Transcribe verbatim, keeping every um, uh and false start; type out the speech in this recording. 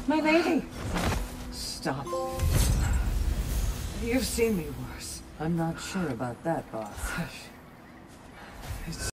My lady! Stop. You've seen me worse. I'm not sure about that, boss. It's